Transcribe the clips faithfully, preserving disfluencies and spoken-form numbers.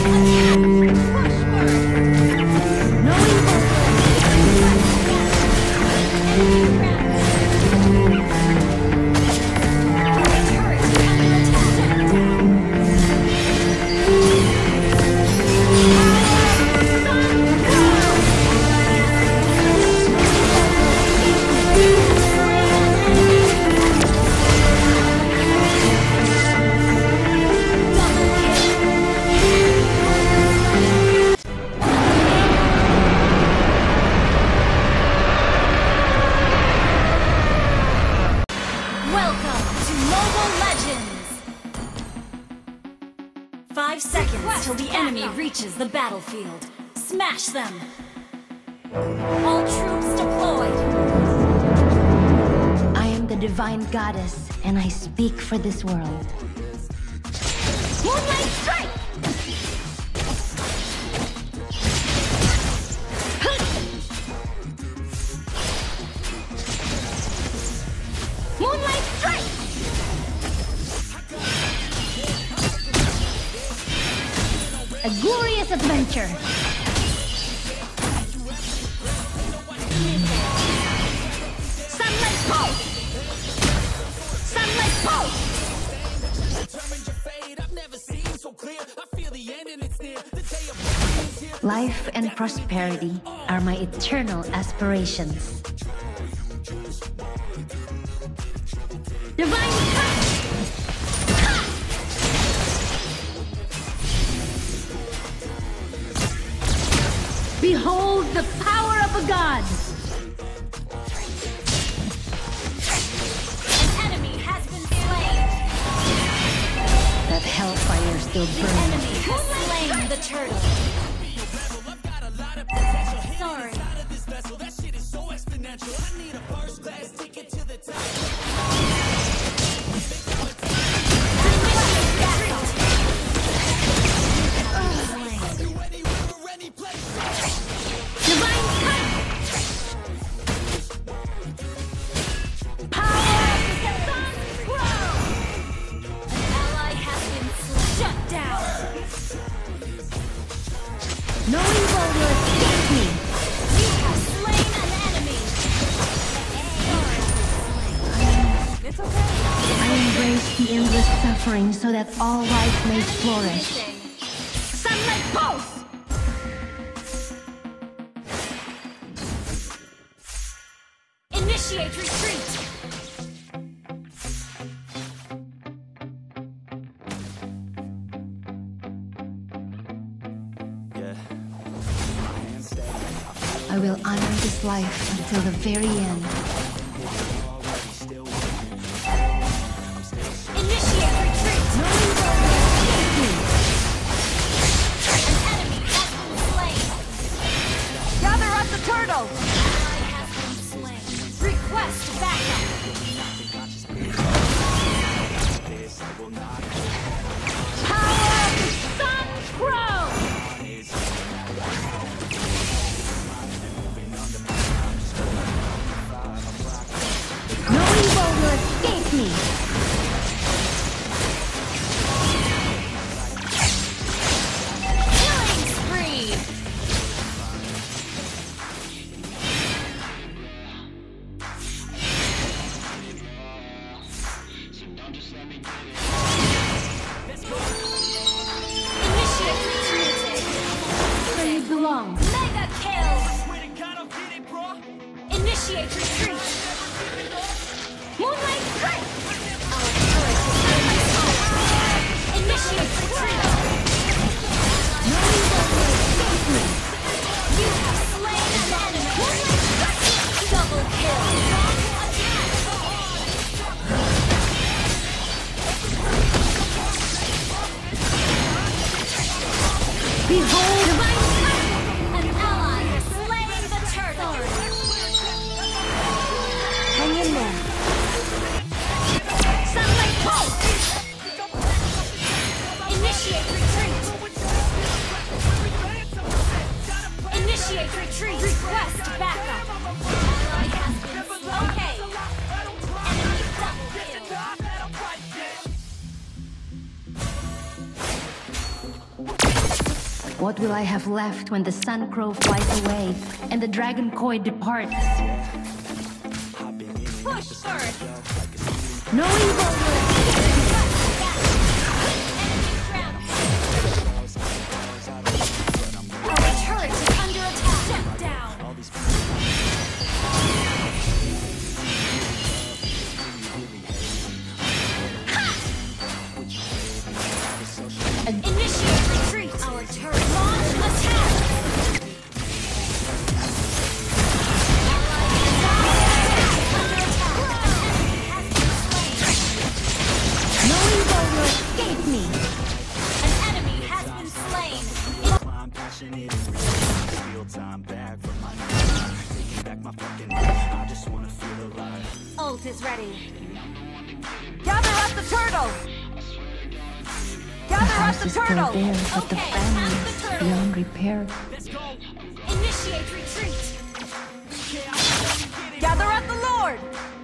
Five seconds till the enemy reaches the battlefield. Smash them! All troops deployed! I am the divine goddess, and I speak for this world. Moonlight strike! Moonlight strike! A glorious adventure! Sunlight pulse! Sunlight pulse! Life and prosperity are my eternal aspirations. Divine touch! Behold the power of a god! An enemy has been slain! That hellfire still The burns. enemy has slain the turtle! Sorry. Divine touch! Power of the sun crow! An ally has been slain. Shut down! No evil will escape me! You have slain an enemy! It's okay. I embrace the endless suffering so that all life may flourish. Sunlight pulse! Initiate retreat! I will honor this life until the very end. Initiate retreat! No evil will escape me! An enemy has been slain! Gather up the turtle! Ally has been slain. Request backup! Power of the sun crow! No evil will escape me! Killing spree! Initiate retreat! Where you belong. Mega kill! Initiate retreat! Moonlight strike! Our turret is under attack! Initiate retreat! No evil will escape me! You have slain an enemy! Moonlight strike! Double kill! Behold Divine touch! An ally has slain the turtle! Hang in there. Sunlight pulse! Initiate retreat! Initiate retreat! Request backup! Ally has been okay! Enemy double kill! What will I have left when the sun crow flies away and the dragon koi departs? Push first. No evil Our turret is under attack. Shut down. Initiate retreat. Our turret launch attack. No evil will escape me! An enemy has been slain. I'm passionate and real. Steal time back from my mind. Taking back my fucking life. I just wanna feel alive. Ult is ready. Gather up the turtle! The Gather up house the is still turtle! there, but the Okay, family have the is turtle. beyond repair. Initiate retreat. Gather up the Lord!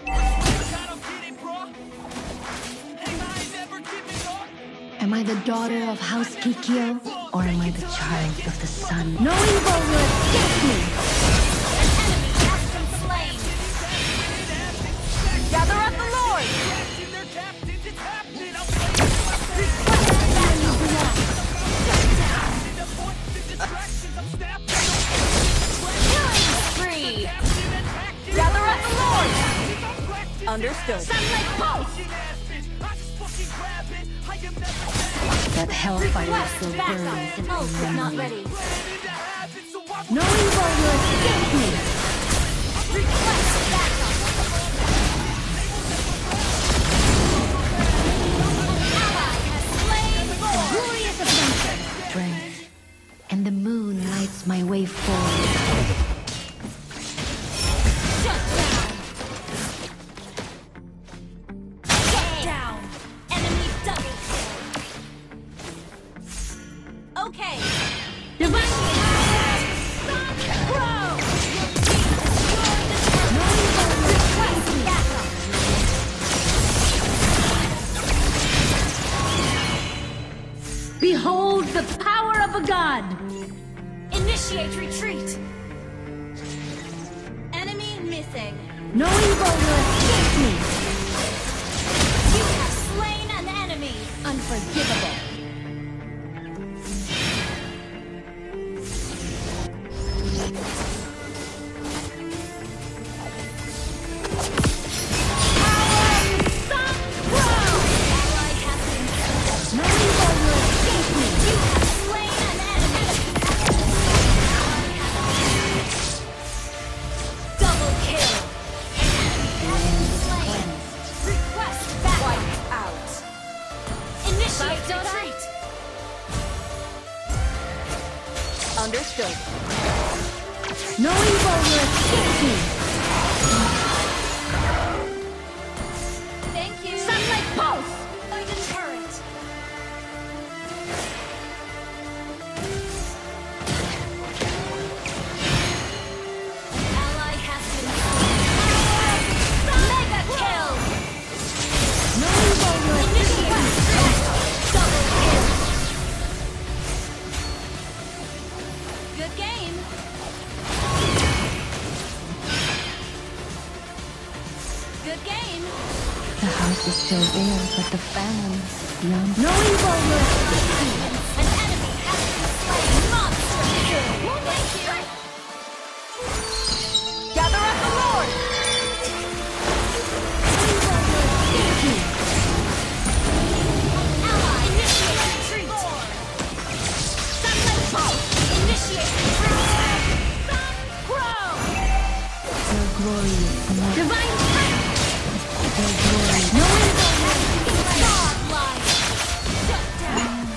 Am I the daughter of House Kikyo, or am I the child of the sun? No evil will escape me! Enemy has been slain. Gather up the Lord! Killing spree. Gather up the Lord! Understood. Sunlight pulse. That hellfire still Back burns up. in Ult is my not memory. ready. No evil will escape me! Request backup. Ally has slain Lord. Glorious adventure! Strength. And the moon lights my way forward. Shut down. Shut down. Enemy double kill. Okay. Divine! Sun Crow. Your team destroyed the turret. Request backup. Behold the power of a god! Initiate retreat. Enemy missing. No evil will escape me! You have slain an enemy. Unforgivable! Sun Crow. Ally has been No evil will escape me! You have slain an enemy. Double kill. An enemy has been slain. Request backup. Wipe out. Initiate retreat. Understood. No evil will escape me! Thank you. Sunlight pulse! By the turret. An ally has been slain. Mega kill. No evil will escape me! Double kill. Good game. Good game. The house is still there, but the family is beyond. No evil will escape me! An enemy has been slain. Monster kill. Thank you. Gather up the Lord! Escape me! Ally initiate retreat. Sunlight pulse. Initiate retreat. Sun Crow. Their glory is enough. Divine strength. Their glory. No evil will Godlike. Shut down.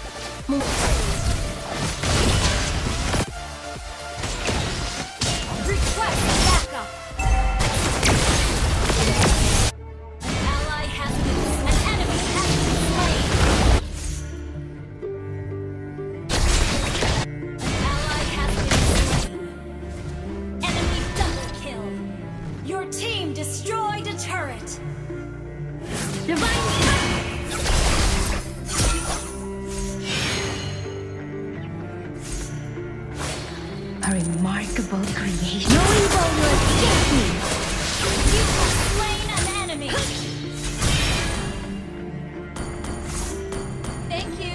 Request backup. An ally has been, an enemy has been slain. An ally has been slain. Enemy double kill. Your team destroyed a turret. A remarkable creation. No evil will escape me! You have slain an enemy! Thank you!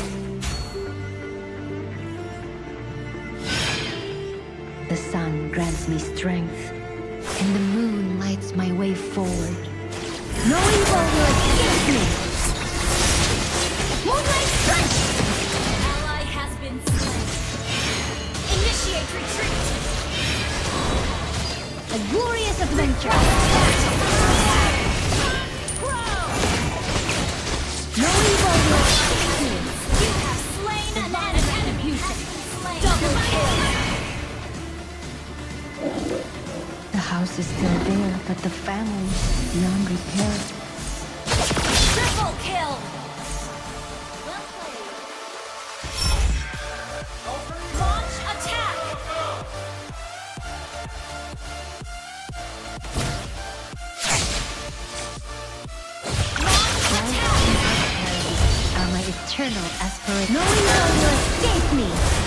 The sun grants me strength, and the moon lights my way forward. No evil will escape me! Moonlight Strike! Ally has been slain. Initiate retreat! A glorious adventure! No evil will escape me! You have slain an enemy! Double kill! The house is still there, but the family is beyond repair. Triple kill! Well played. Launch attack! Launch attack! Are my eternal aspirations. No evil will escape me!